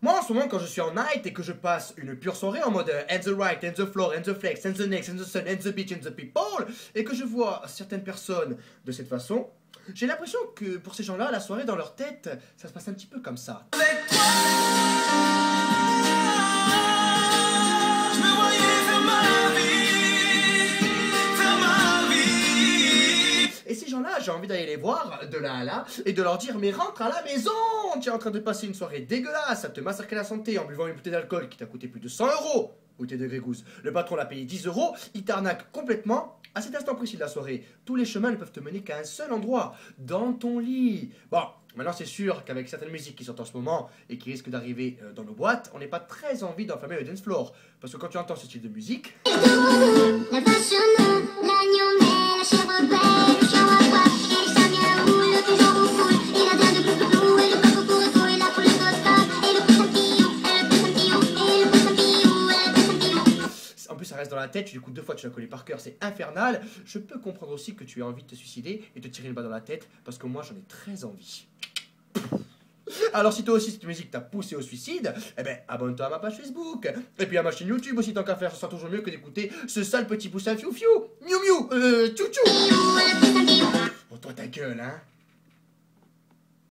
Moi, en ce moment, quand je suis en night et que je passe une pure soirée en mode and the right, and the floor, and the flex, and the next, and the sun, and the beach, and the people, et que je vois certaines personnes de cette façon, j'ai l'impression que pour ces gens-là, la soirée dans leur tête, ça se passe un petit peu comme ça. Avec toi, je me voyais faire ma vie. Et ces gens-là, j'ai envie d'aller les voir de là à là et de leur dire mais rentre à la maison, tu es en train de passer une soirée dégueulasse, à te massacrer la santé en buvant une bouteille d'alcool qui t'a coûté plus de 100 €. Bouteille de Grégousse. Le patron l'a payé 10 €, il t'arnaque complètement. À cet instant précis de la soirée, tous les chemins ne peuvent te mener qu'à un seul endroit, dans ton lit. Bon, maintenant c'est sûr qu'avec certaines musiques qui sortent en ce moment et qui risquent d'arriver dans nos boîtes, on n'est pas très envie d'enflammer le dance floor. Parce que quand tu entends ce style de musique... En plus, ça reste dans la tête, du coup, 2 fois tu l'as collé par cœur, c'est infernal. Je peux comprendre aussi que tu aies envie de te suicider et de tirer une balle dans la tête, parce que moi, j'en ai très envie. Alors, si toi aussi cette musique t'a poussé au suicide, eh ben, abonne-toi à ma page Facebook. Et puis à ma chaîne YouTube aussi, tant qu'à faire, ça sera toujours mieux que d'écouter ce sale petit poussin fiou-fiou. Miou-miou, tchou-tchou. Oh, toi ta gueule, hein.